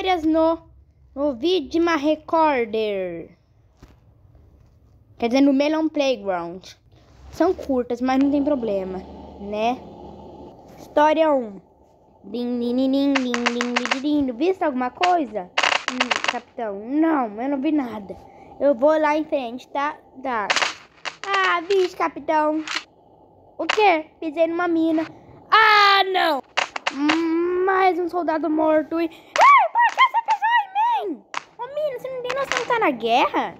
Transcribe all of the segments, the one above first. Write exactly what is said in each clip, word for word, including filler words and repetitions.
histórias no, no Vidma Recorder. Quer dizer, no Melon Playground. São curtas, mas não tem problema, né? História um. Din, din, din, din, din, din, din, din. Viste alguma coisa? Hum, capitão, não, eu não vi nada. Eu vou lá em frente, tá? Tá. Ah, bicho, capitão. O quê? Pisei numa mina. Ah, não! Hum, mais um soldado morto e... Ei, por que você pisou em mim? Ô, mina, você não tem noção que tá na guerra?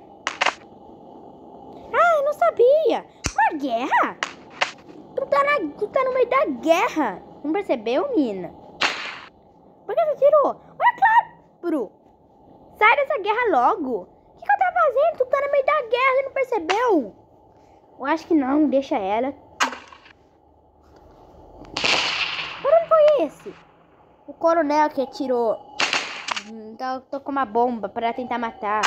Ah, eu não sabia. Uma guerra? Tu tá, na, tu tá no meio da guerra. Não percebeu, mina? Por que você tirou? É claro! Sai dessa guerra logo. O que, que eu tava fazendo? Tu tá no meio da guerra e não percebeu? Eu acho que não, deixa ela. Por onde foi esse? O coronel que atirou. Então, tô com uma bomba pra tentar matar.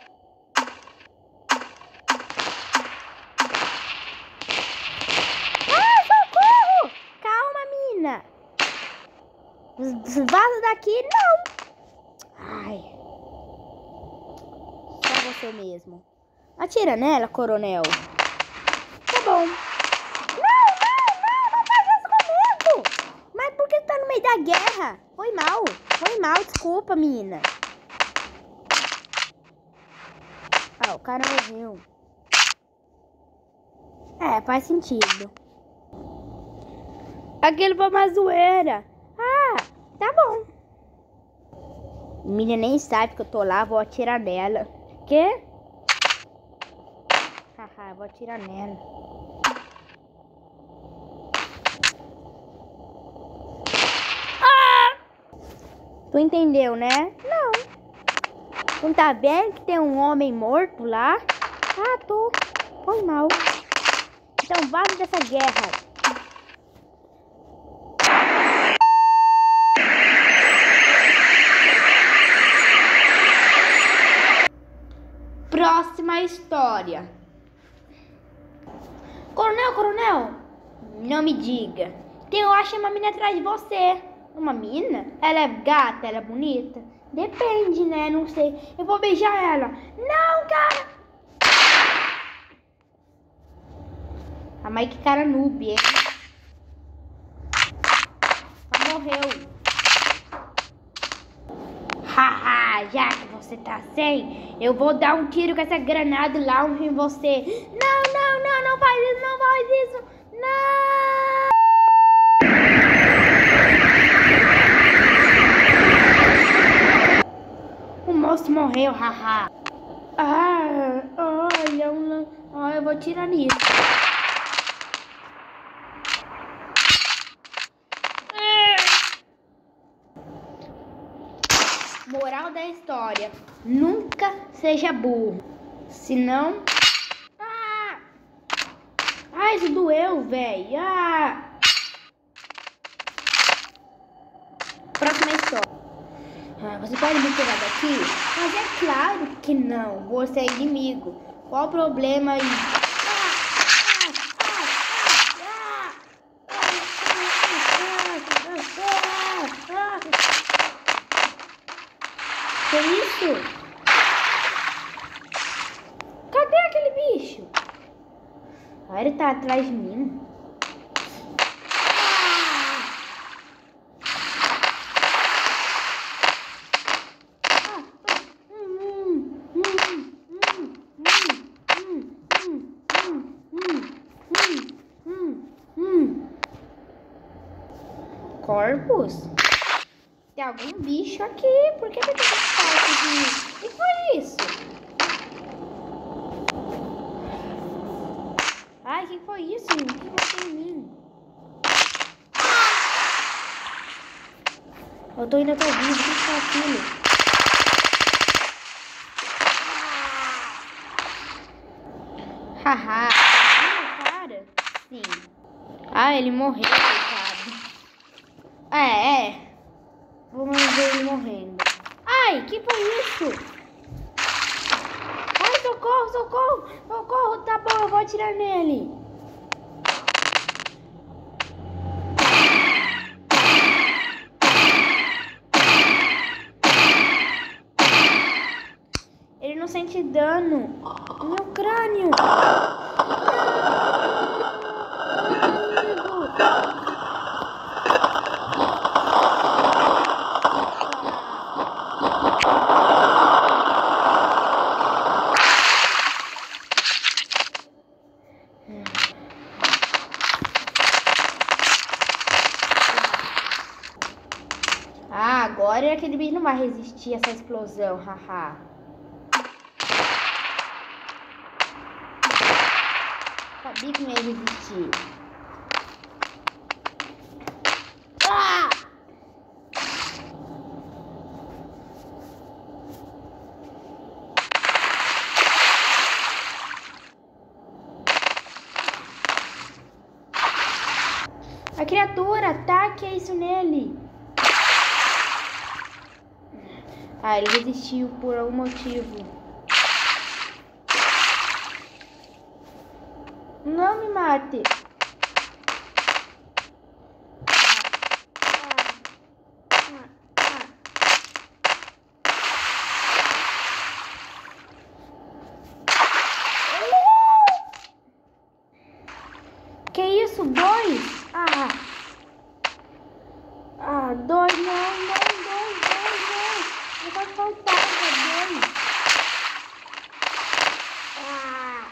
Ah, socorro! Calma, mina. Vaza daqui, não. Ai. Só você mesmo. Atira nela, coronel. Tá bom. Não, não, não, não faz isso comigo. Mas por que tu tá no meio da guerra? Foi mal, foi mal, desculpa, menina. Ah, o cara morreu. É, faz sentido. Aquilo foi uma zoeira. Ah, tá bom. A menina nem sabe que eu tô lá, vou atirar nela. Quê? Haha, vou atirar nela. Ah! Tu entendeu, né? Não. Tu não tá vendo que tem um homem morto lá? Ah, tô. Foi mal. Então vaza dessa guerra. Próxima história. Coronel, coronel, não me diga. Tem, eu acho uma mina atrás de você. Uma mina? Ela é gata, ela é bonita? Depende, né? Não sei. Eu vou beijar ela. Não, cara. Ah, mas que cara noob, hein? Só morreu. Haha, já que você tá sem, eu vou dar um tiro com essa granada lá em você. Não, não, não, não faz isso, não faz isso. Não! O moço morreu, haha. Ah, olha, um, ah, eu vou tirar nisso. Moral da história: nunca seja burro, senão... Ah! Ah, isso doeu, velho. Ah! Próxima história. Ah, você pode me pegar daqui? Mas é claro que não. Você é inimigo. Qual o problema aí? Que isso? Cadê aquele bicho? Ah, ele tá atrás de mim. Corpos? Tem algum bicho aqui? Por que vai ter corpos de... O que foi isso? Ai, o que foi isso? O que bateu em mim? Eu tô ainda tô vivo. O que foi aquilo? Haha. Ah, cara? Sim. Ah, ele morreu, coitado. É, é. Vamos ver ele morrendo. Ai, que foi isso? Ai, socorro, socorro, socorro. Tá bom, eu vou atirar nele. sente dano no meu crânio. Ah, agora aquele bicho não vai resistir a essa explosão, haha. Sabia que não ia resistir. Ah! A criatura, ataque isso nele. Ah, ele resistiu por algum motivo. Não me mate. Que isso? Dois? Ah. Ah, dois, não, não, dois, dois, dois. Não pode faltar, dois. Ah.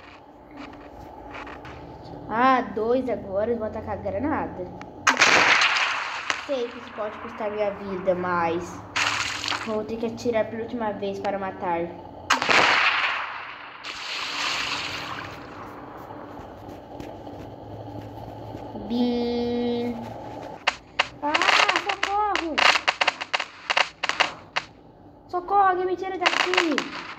Ah, dois agora, eu vou atacar a granada. Sei que isso pode custar minha vida, mas vou ter que atirar pela última vez para matar. Bim. Ah, socorro! Socorro, alguém me tira daqui!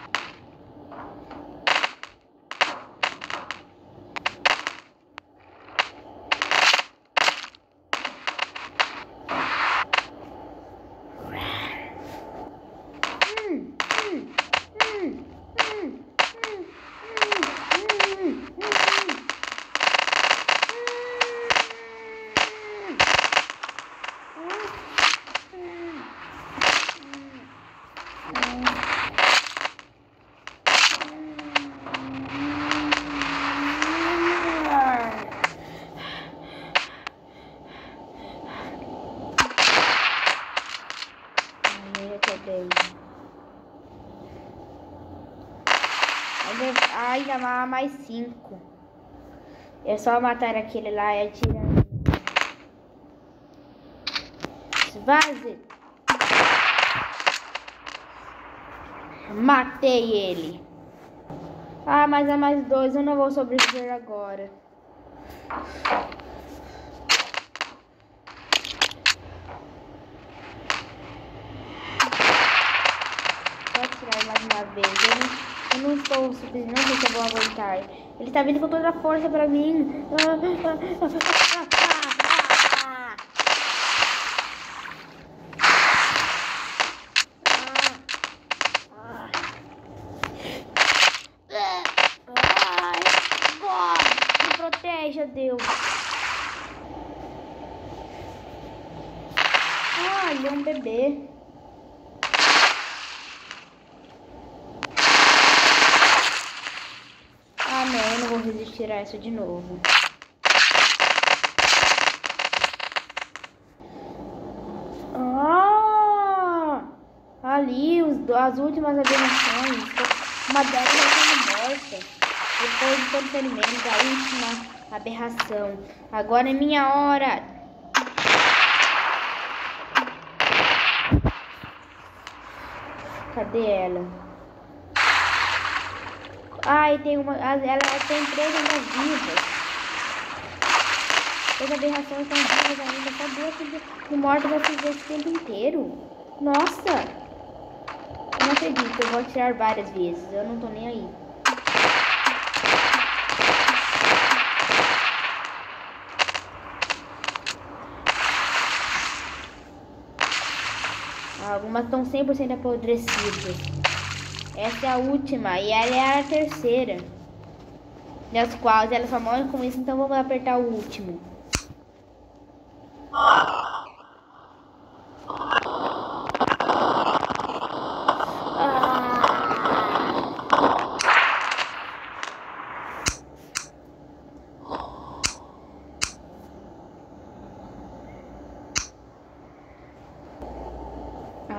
Ainda mais cinco. É só matar aquele lá e atirar. Vaze. Matei ele. Ah, mas há mais dois. Eu não vou sobreviver agora. Vou atirar mais uma vez. Eu não... Eu não estou subindo, não sei se eu vou aguentar. Ele está vindo com toda a força pra mim. Ah, ah, ah, ah, ah, ah. Ai, me proteja, Deus. Ah, ele é um bebê. Ah, não, eu não vou resistir a essa de novo. Ah! Ali, os, as últimas aberrações. Uma delas já sendo morta. Depois de todo o ferimento, a última aberração. Agora é minha hora. Cadê ela? Ai, tem uma. Ela tem três ainda vivas. As aberrações estão vivas ainda. Só duas que mortas vai fazer esse tempo inteiro. Nossa! Eu não acredito, eu vou atirar várias vezes. Eu não tô nem aí. Algumas estão cem por cento apodrecidas. Essa é a última e ela é a terceira. Das quais ela só morre com isso, então vamos apertar o último. Ah.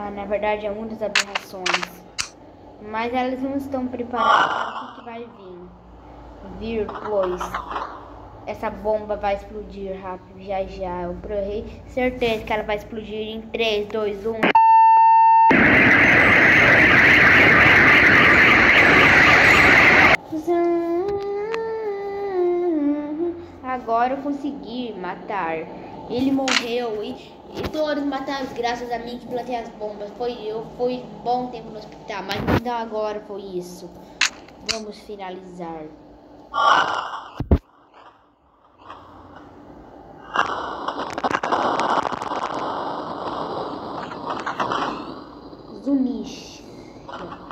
Ah, na verdade é muitas aberrações. Mas elas não estão preparadas para o que vai vir. Vir, pois essa bomba vai explodir rápido já já. Eu tenho certeza que ela vai explodir em três, dois, um. Agora eu consegui matar. Ele morreu e, e todos mataram graças a mim que plantei as bombas. Foi, eu fui um bom tempo no hospital, mas então agora foi isso. Vamos finalizar. Zuniche.